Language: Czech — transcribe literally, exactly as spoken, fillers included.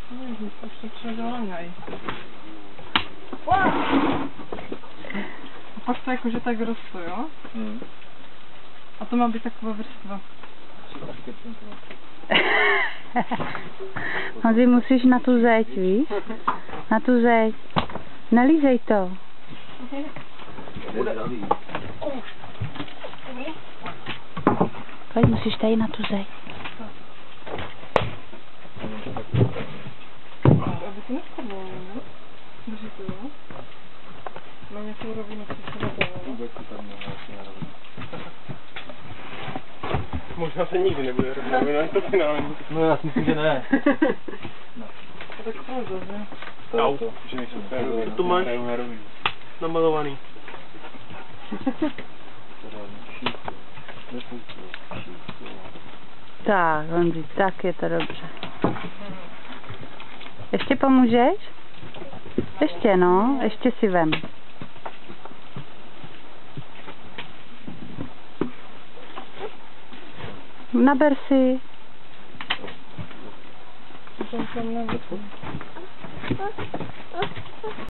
Ježiš, ještě předáňaj. A pak to jakože tak roste, jo? Hmm. A to má být taková vrstva. Honzi, musíš na tu zeď, víš? Na tu zeď. Nalízej to. Pojď, musíš tady na tu zeď. Aby to nespadlo, ne? Drží to, jo? Má nějakou rovinu, co se nedává. Možná se nikdy nebude rovina, to finální. No já si myslím, že ne. No. To tak pravda, že? Au. To máš namalovaný. Tak, Honzi, tak je to dobře. Ještě pomůžeš? Ještě, no, ještě si vem. Naber si. To jsem tam nevěděl.